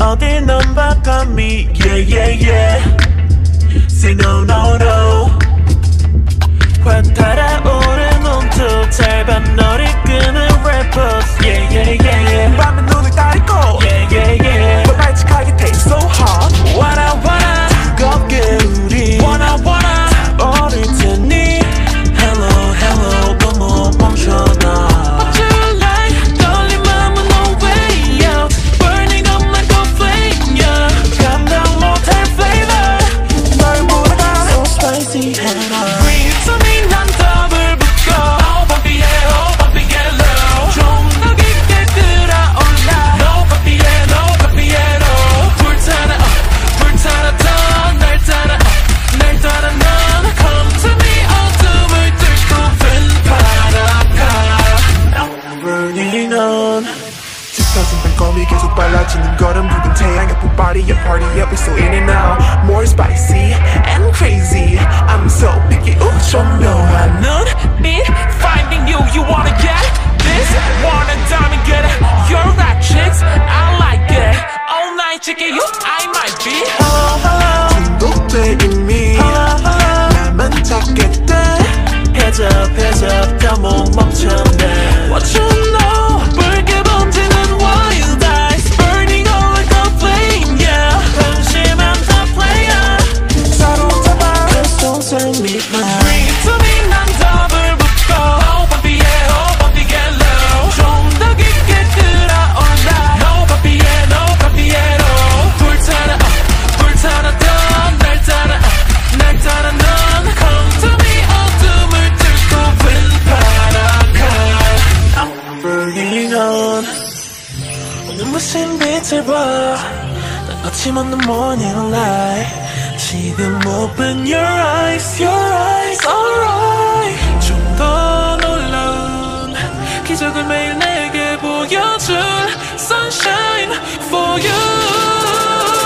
어딜 넌 바꿔 me yeah yeah yeah say no no no 확 달아오른 온도 짧은 너를 끄는 rappers yeah yeah yeah 밤에 눈을 가리고 yeah yeah yeah 너 발칙하게 taste so hot wanna 뜨겁게 우리 wanna 어릴 테니 hello hello 너무 멈춰놔 계속 빨라지는 걸음 붉은 태양의 폭발이야 party up, we're so in and out more spicy and crazy I'm so picky 조명한 눈빛 finding you you wanna get this wanna diamond get it you're right chicks I like it all night chicken you I might be hello hello 중독돼 이미 나만 찾게 돼 heads up 다 못 멈췄네 what you know 붉게 번지는 wild eyes burning all like a flame yeah 방심한 the player 사로잡아 just don't turn me mine bring it to me 난 더블 붙고 oh baby yeah oh baby get low 좀 더 깊게 끌어올라 no baby yeah no baby yeah no 불타라 날 따라 넌 come to me 어둠을 뚫고 왼바라가 I'm burning on 눈부신 빛을 봐 난 거침없는 morning light 지금 open your eyes alright 좀 더 놀라운 기적을 매일 내게 보여줄 sunshine for you